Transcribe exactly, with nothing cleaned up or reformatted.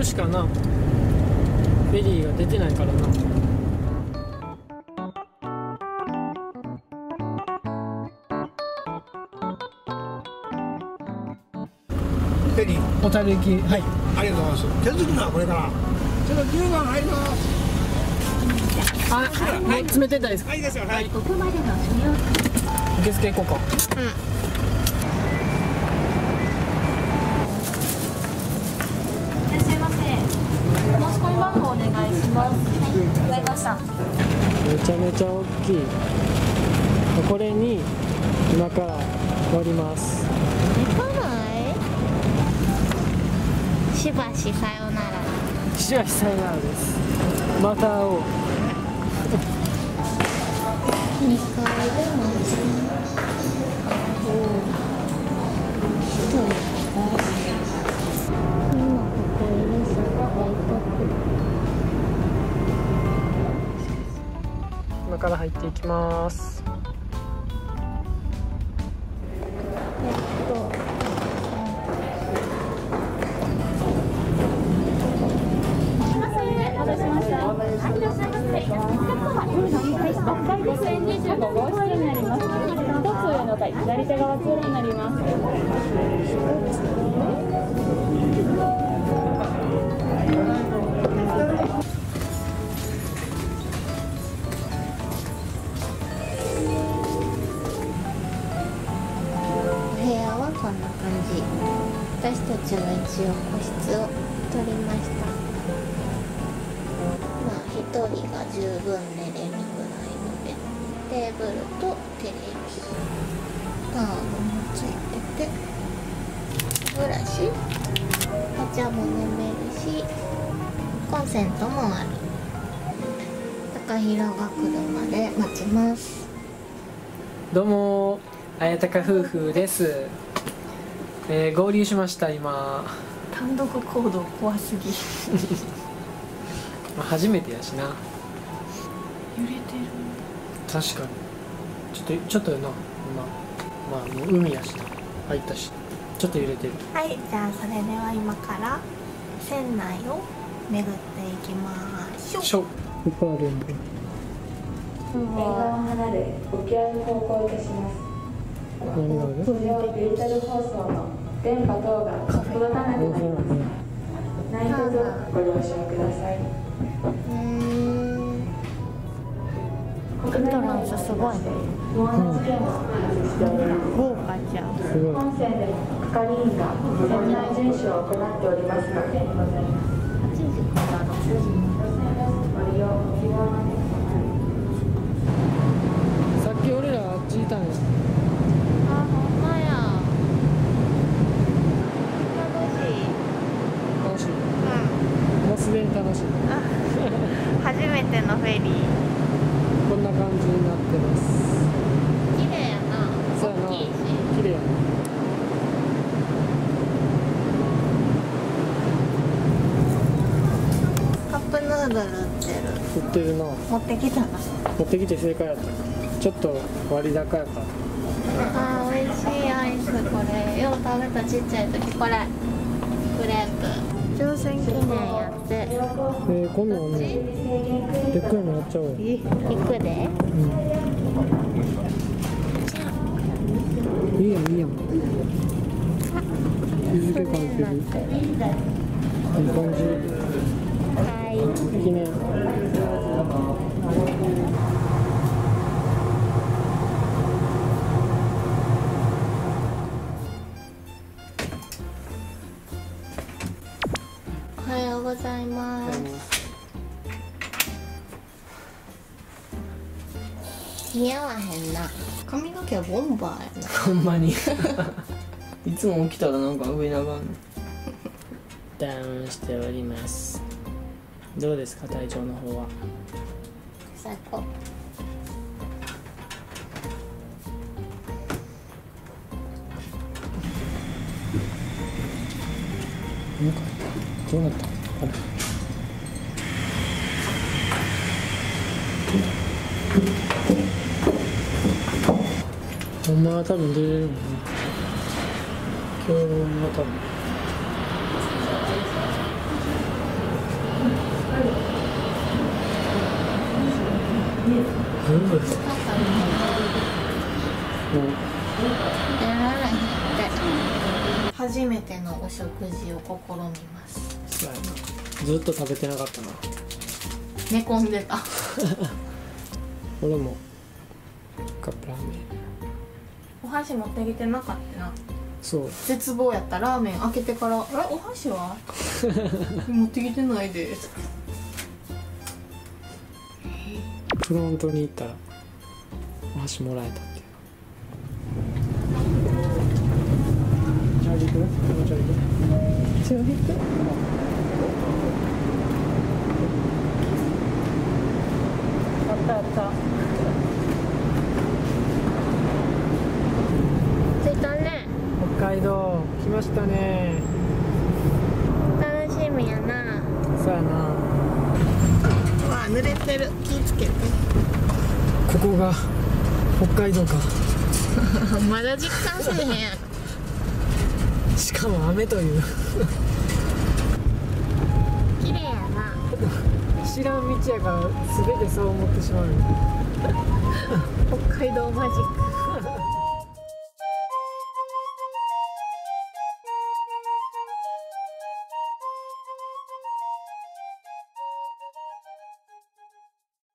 夜しかなフェリーが出てないからな。 フェリー小樽行き、はい、 ありがとうございます。手続きのはこれからちょっとじゅうばん入ります。 あ、はい、もう詰めてたですか。 はい、いいですよ。はい、 ここまでの所要受付行こうか。 うん。いらっしゃいませ。申し込み番号お願いします。はい、わかりました。 めちゃめちゃ大きい。これに今から乗ります。 行かない？しばしさよなら。 しばしさよならです。また会おう。 にかいでも今から入っていきます。 左手側通路になります。 お部屋はこんな感じ。私たちは一応個室を取りました。まあ一人が十分寝れるぐらいので、テーブルとテレビ、タオルもついてて、ブラシ、お茶も飲めるし、コンセントもある。高弘が来るまで待ちます。 どうも、綾鷹夫婦です。えー、合流しました今。 単独行動怖すぎ。 まあ初めてやしな。 揺れてる。 確かに。ちょっとちょっとな、まあまあもう海やしな。入ったし。ちょっと揺れてる。 はい、じゃあそれでは今から船内を巡っていきましょう。 しょ。いっぱいあるんで。 沿岸を離れ沖合に航行いたします。 何がある？ 通常デジタル放送の電波等が届かなくなります。何卒ご了承ください。 うーん。 エントランスすごいね。ドアの付けもしております。 豪華じゃん。 すごい。 本船でも係員が船内巡視を行っておりますので、 はちじからろくじ。 ご利用お希望のです。 さっき俺らあっちいたんや。 あ、ほんまや。楽しい。 楽しい。 うん。 もうすでに楽しい。 初めてのフェリー。 こんな感じになってます。 綺麗やな。 そうやな。 大きいし。 綺麗やな。 カップヌードル売ってる。 売ってるな。 持ってきたな。 持ってきて正解やった。ちょっと割高やった。 あー、美味しいアイス。これよう食べたちっちゃい時。これクレープ乗船記念やって。 えー、こんなんね、でっかいのやっちゃおうよ。 行くで。 うん。いいやんいいやん。日付書いてる。いい感じ。 はい。 記念。 おはようございます。似合わへんな。髪の毛はボンバーやな。 ほんまに。いつも起きたらなんか上に上がるの。ダウンしております。どうですか体調の方は。 最高。 よかったどうなったあれほんまは多分出れるもんね。今日は多分うんパパも出られへんって。初めてのお食事を試みます。 そうやな。ずっと食べてなかったな。 寝込んでた。 俺もカップラーメン。 お箸持ってきてなかったな。 そう。 絶望やった。ラーメン開けてから「あれお箸は持ってきてないで」 フロントに行ったらお箸もらえたっていう。チャージ行く？チャージ行く？チャージ行く？あったあった。 着いたね。 北海道来ましたね。 楽しみやな。 そうやな。 わあ濡れてる。気ぃつけて。 ここが北海道か。 まだ実感せえへんやろ。 しかも雨という綺麗やな。 知らん道やから全てそう思ってしまう。 北海道マジッ